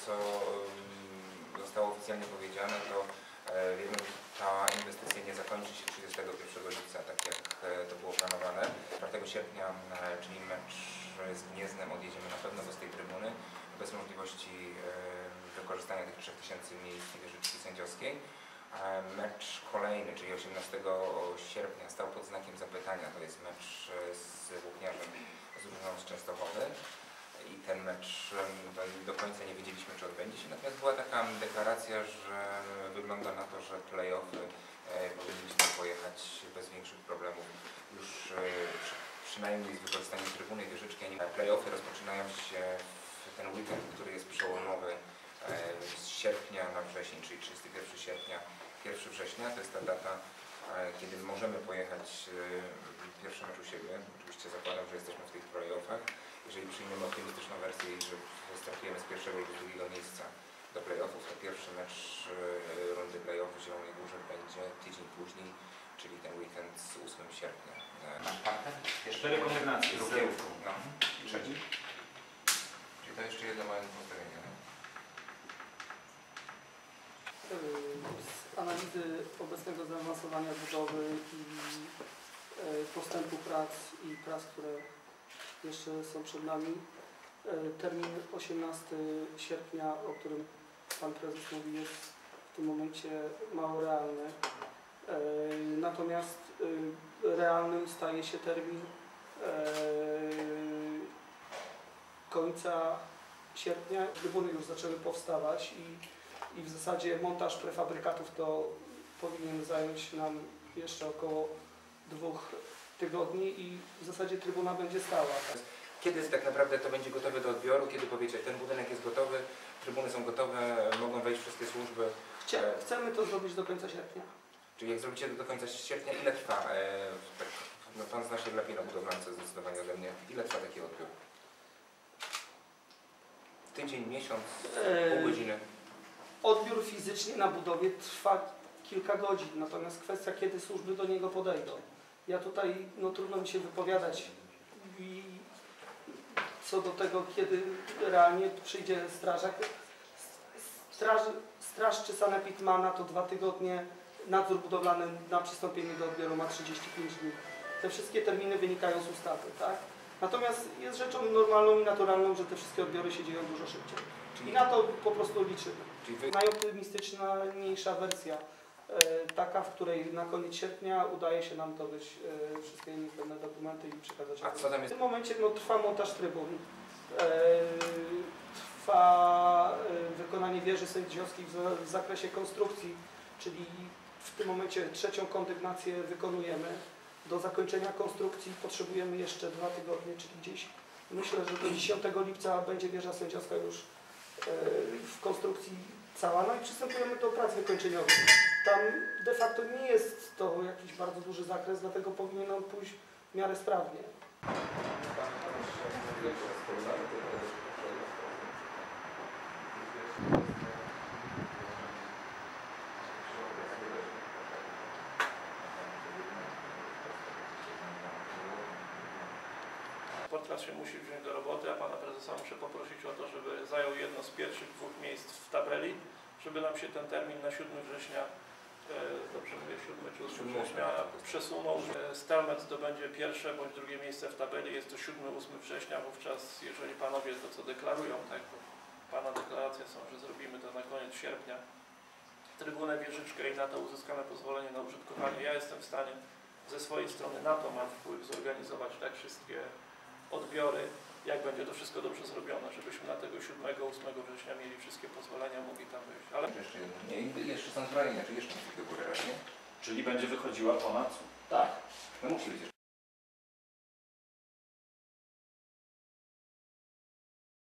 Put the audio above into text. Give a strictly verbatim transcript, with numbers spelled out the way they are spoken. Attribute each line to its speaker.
Speaker 1: co zostało oficjalnie powiedziane, to wiemy, że ta inwestycja nie zakończy się trzydziestego pierwszego lipca, tak jak to było planowane. czwartego sierpnia, czyli mecz z Gniezdnem, odjedziemy na pewno do tej trybuny, bez możliwości wykorzystania tych trzech tysięcy miejsc wieżyczki sędziowskiej. Mecz kolejny, czyli osiemnastego sierpnia, stał pod znakiem zapytania. To jest mecz z Włókniarzem, z drużyną z Częstochowy. I ten mecz do końca nie wiedzieliśmy, czy odbędzie się. Natomiast była taka deklaracja, że wygląda na to, że play-offy powinniśmy pojechać bez większych problemów. Już przynajmniej z wykorzystaniem trybuny wieżyczki. Play-offy rozpoczynają się w ten weekend, który jest przełomowy z sierpnia na wrzesień, czyli trzydziestego pierwszego sierpnia, pierwszego września. To jest ta data, kiedy możemy pojechać pierwszy mecz u siebie. Oczywiście zakładam, że jesteśmy w tych play-offach. Jeżeli przyjmiemy optymistyczną wersję i że wystartujemy z pierwszego i drugiego miejsca do play-offów, to pierwszy mecz rundy play-off w Zielonej Górze będzie tydzień później, czyli ten weekend z ósmego sierpnia.
Speaker 2: Cztery kombinacje z zerówką.
Speaker 1: No, i trzeci. Czyli to jeszcze jedno małe postawienie.
Speaker 3: Z analizy obecnego zaawansowania budowy i postępu prac i prac, które jeszcze są przed nami, termin osiemnastego sierpnia, o którym Pan Prezes mówi, jest w tym momencie mało realny. Natomiast realnym staje się termin końca sierpnia. Trybuny już zaczęły powstawać i I w zasadzie montaż prefabrykatów to powinien zająć nam jeszcze około dwóch tygodni i w zasadzie trybuna będzie stała.
Speaker 1: Kiedy tak naprawdę to będzie gotowe do odbioru? Kiedy powiecie, ten budynek jest gotowy, trybuny są gotowe, mogą wejść wszystkie służby?
Speaker 3: Chcie, chcemy to zrobić do końca sierpnia.
Speaker 1: Czyli jak zrobicie to do końca sierpnia, ile trwa? E, tak, no Pan zna się lepiej na budowlance zdecydowanie ode mnie. Ile trwa taki odbiór? Tydzień, miesiąc, pół godziny?
Speaker 3: Odbiór fizycznie na budowie trwa kilka godzin, natomiast kwestia, kiedy służby do niego podejdą. Ja tutaj, no trudno mi się wypowiadać i co do tego, kiedy realnie przyjdzie strażak. Straż, straż czy sanepid ma na to dwa tygodnie, nadzór budowlany na przystąpienie do odbioru ma trzydzieści pięć dni. Te wszystkie terminy wynikają z ustawy, tak? Natomiast jest rzeczą normalną i naturalną, że te wszystkie odbiory się dzieją dużo szybciej. I na to po prostu liczymy. Wy... Najoptymistyczniejsza wersja, e, taka, w której na koniec sierpnia udaje się nam zdobyć e, wszystkie niezbędne dokumenty i przekazać.
Speaker 1: A co tam jest?
Speaker 3: W tym momencie no, trwa montaż trybun, e, trwa e, wykonanie wieży sędziowskich w, w zakresie konstrukcji, czyli w tym momencie trzecią kondygnację wykonujemy. Do zakończenia konstrukcji potrzebujemy jeszcze dwa tygodnie, czyli gdzieś myślę, że do dziesiątego lipca będzie wieża sędziowska już w konstrukcji cała, no i przystępujemy do prac wykończeniowych. Tam de facto nie jest to jakiś bardzo duży zakres, dlatego powinien on pójść w miarę sprawnie.
Speaker 4: Portras się musi wziąć do roboty, a Pana Prezesa muszę poprosić o to, żeby zajął jedno z pierwszych dwóch miejsc w tabeli, żeby nam się ten termin na siódmego września, e, dobrze mówię, siódmego czy ósmego września przesunął. Stelmet zdobędzie pierwsze bądź drugie miejsce w tabeli, jest to siódmego ósmego września, wówczas jeżeli Panowie to co deklarują, tak, bo Pana deklaracje są, że zrobimy to na koniec sierpnia, trybunę wieżyczkę i na to uzyskane pozwolenie na użytkowanie, ja jestem w stanie ze swojej strony na to mam wpływ zorganizować tak wszystkie odbiory, jak będzie to wszystko dobrze zrobione, żebyśmy na tego siódmego ósmego września mieli wszystkie pozwolenia, mogli tam wyjść. Ale
Speaker 1: jeszcze nie, jeszcze są zbrojenia, czy jeszcze musi do góry, nie?
Speaker 2: Czyli będzie wychodziła ponad?
Speaker 1: Tak. No musi być jeszcze.